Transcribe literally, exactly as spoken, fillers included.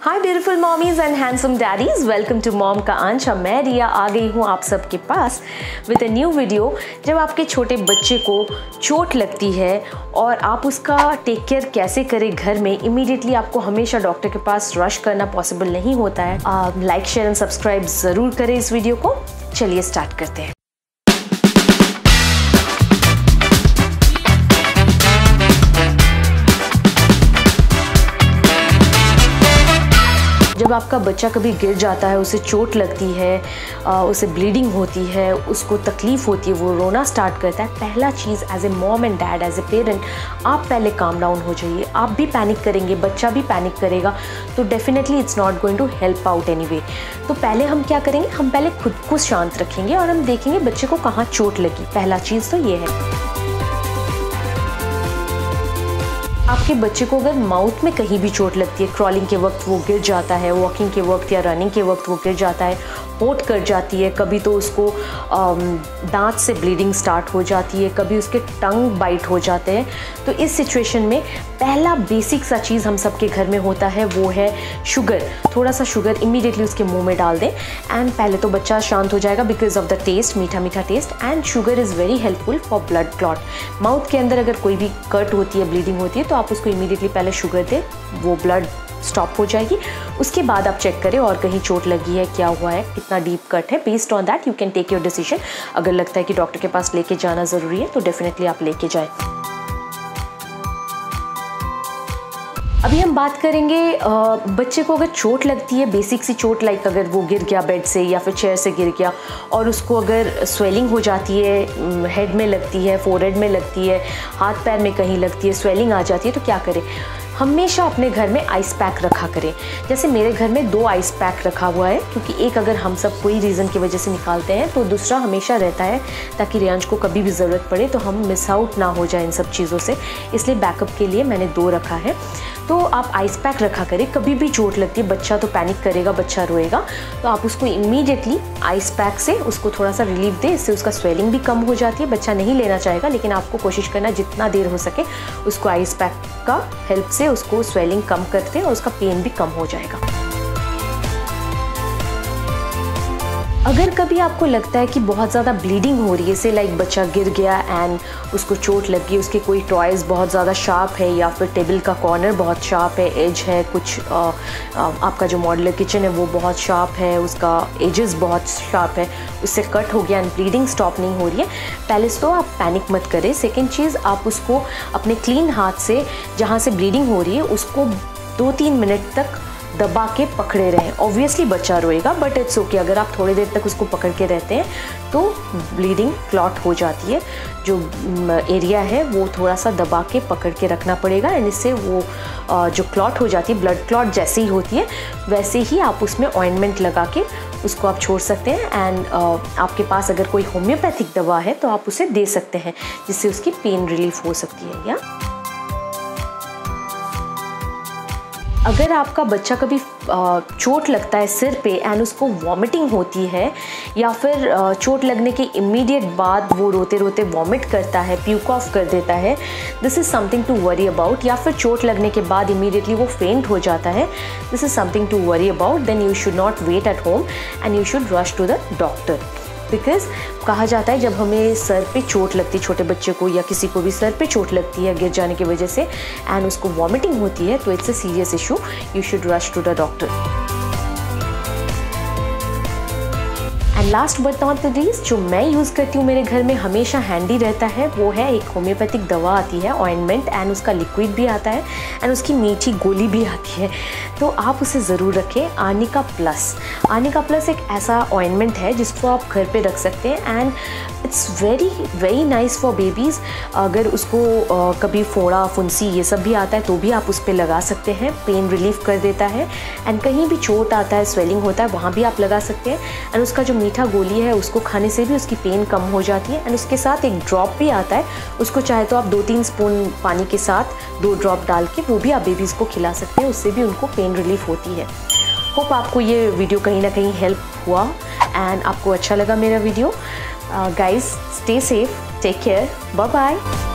Hi beautiful mommies and handsome daddies, welcome to mom का अंश। मैं रिया आ गई हूँ आप सबके पास विद अ न्यू वीडियो। जब आपके छोटे बच्चे को चोट लगती है और आप उसका टेक केयर कैसे करें घर में, इमीडिएटली आपको हमेशा डॉक्टर के पास रश करना पॉसिबल नहीं होता है। आप लाइक शेयर एंड सब्सक्राइब ज़रूर करें इस वीडियो को। चलिए स्टार्ट करते हैं। जब आपका बच्चा कभी गिर जाता है, उसे चोट लगती है, उसे ब्लीडिंग होती है, उसको तकलीफ़ होती है, वो रोना स्टार्ट करता है, पहला चीज़ as a mom and dad, as a parent, आप पहले काम डाउन हो जाइए। आप भी पैनिक करेंगे, बच्चा भी पैनिक करेगा, तो definitely it's not going to help out anyway. तो पहले हम क्या करेंगे, हम पहले खुद को शांत रखेंगे और हम देखेंगे बच्चे को कहाँ चोट लगी। पहला चीज़ तो ये है। आपके बच्चे को अगर माउथ में कहीं भी चोट लगती है, क्रॉलिंग के वक्त वो गिर जाता है, वॉकिंग के वक्त या रनिंग के वक्त वो गिर जाता है, होठ कट जाती है, कभी तो उसको दांत से ब्लीडिंग स्टार्ट हो जाती है, कभी उसके टंग बाइट हो जाते हैं, तो इस सिचुएशन में पहला बेसिक सा चीज़ हम सबके घर में होता है वो है शुगर। थोड़ा सा शुगर इमीडिएटली उसके मुंह में डाल दें एंड पहले तो बच्चा शांत हो जाएगा बिकॉज ऑफ द टेस्ट, मीठा मीठा taste. And sugar is very helpful for blood clot. Mouth के अंदर अगर कोई भी कट होती है, ब्लीडिंग होती है, तो आप उसको इमीडिएटली पहले शुगर दें, वो ब्लड स्टॉप हो जाएगी। उसके बाद आप चेक करें और कहीं चोट लगी है, क्या हुआ है, कितना डीप कट है। Based on that you can take your decision. अगर लगता है कि डॉक्टर के पास लेके जाना ज़रूरी है तो डेफिनेटली आप लेके जाएं। अभी हम बात करेंगे बच्चे को अगर चोट लगती है, बेसिक सी चोट, लाइक अगर वो गिर गया बेड से या फिर चेयर से गिर गया और उसको अगर स्वेलिंग हो जाती है, हेड में लगती है, फोरहेड में लगती है, हाथ पैर में कहीं लगती है, स्वेलिंग आ जाती है, तो क्या करें। हमेशा अपने घर में आइस पैक रखा करें। जैसे मेरे घर में दो आइस पैक रखा हुआ है, क्योंकि एक अगर हम सब कोई रीज़न की वजह से निकालते हैं तो दूसरा हमेशा रहता है, ताकि रियांश को कभी भी ज़रूरत पड़े तो हम मिस आउट ना हो जाए इन सब चीज़ों से। इसलिए बैकअप के लिए मैंने दो रखा है। तो आप आइस पैक रखा करें। कभी भी चोट लगती है, बच्चा तो पैनिक करेगा, बच्चा रोएगा, तो आप उसको इमीडिएटली आइस पैक से उसको थोड़ा सा रिलीफ दें। इससे उसका स्वेलिंग भी कम हो जाती है। बच्चा नहीं लेना चाहेगा, लेकिन आपको कोशिश करना जितना देर हो सके उसको आइस पैक का हेल्प से उसको स्वेलिंग कम करते हैं और उसका पेन भी कम हो जाएगा। अगर कभी आपको लगता है कि बहुत ज़्यादा ब्लीडिंग हो रही है, से लाइक बच्चा गिर गया एंड उसको चोट लगी, उसके कोई टॉयज़ बहुत ज़्यादा शार्प है या फिर टेबल का कॉर्नर बहुत शार्प है, एज है कुछ, आ, आ, आपका जो मॉड्यूलर किचन है वो बहुत शार्प है, उसका एजेस बहुत शार्प है, उससे कट हो गया एंड ब्लीडिंग स्टॉप नहीं हो रही है, पहले तो आप पैनिक मत करें। सेकेंड चीज़, आप उसको अपने क्लीन हाथ से जहाँ से ब्लीडिंग हो रही है उसको दो तीन मिनट तक दबा के पकड़े रहें। ऑब्वियसली बच्चा रोएगा, बट इट्स ओके। अगर आप थोड़ी देर तक उसको पकड़ के रहते हैं तो ब्लीडिंग क्लॉट हो जाती है। जो एरिया है वो थोड़ा सा दबा के पकड़ के रखना पड़ेगा एंड इससे वो जो क्लॉट हो जाती है, ब्लड क्लॉट जैसे ही होती है वैसे ही आप उसमें ऑइंटमेंट लगा के उसको आप छोड़ सकते हैं। एंड आपके पास अगर कोई होम्योपैथिक दवा है तो आप उसे दे सकते हैं, जिससे उसकी पेन रिलीफ हो सकती है। या अगर आपका बच्चा कभी चोट लगता है सिर पे एंड उसको वॉमिटिंग होती है, या फिर चोट लगने के इमीडिएट बाद वो रोते रोते वॉमिट करता है, प्यूक ऑफ कर देता है, this is something to worry about. या फिर चोट लगने के बाद इमीडिएटली वो फेंट हो जाता है, this is something to worry about. Then you should not wait at home and you should rush to the doctor. Because कहा जाता है जब हमें सर पे चोट लगती है, छोटे बच्चे को या किसी को भी सर पे चोट लगती है गिर जाने की वजह से एंड उसको वॉमिटिंग होती है, तो it's a serious issue, you should rush to the doctor. And last but not the least, जो मैं यूज़ करती हूँ मेरे घर में हमेशा हैंडी रहता है, वो है एक होम्योपैथिक दवा आती है, ऑइंटमेंट, एंड उसका लिक्विड भी आता है एंड उसकी मीठी गोली भी आती है, तो आप उसे ज़रूर रखें। आर्निका प्लस, आर्निका प्लस एक ऐसा ऑइंटमेंट है जिसको आप घर पे रख सकते हैं and it's very very nice for babies. अगर उसको uh, कभी फोड़ा फुंसी ये सब भी आता है तो भी आप उस पर लगा सकते हैं, पेन रिलीफ कर देता है। एंड कहीं भी चोट आता है, स्वेलिंग होता है, वहाँ भी आप लगा सकते हैं। एंड उसका जो मीठा गोली है उसको खाने से भी उसकी पेन कम हो जाती है। एंड उसके साथ एक ड्रॉप भी आता है, उसको चाहे तो आप दो तीन स्पून पानी के साथ दो ड्रॉप डाल के वो भी आप बेबीज़ को खिला सकते हैं, उससे भी उनको पेन रिलीफ होती है। होप आपको ये वीडियो कहीं ना कहीं हेल्प हुआ एंड आपको अच्छा लगा मेरा video. Guys, stay safe, take care, bye bye.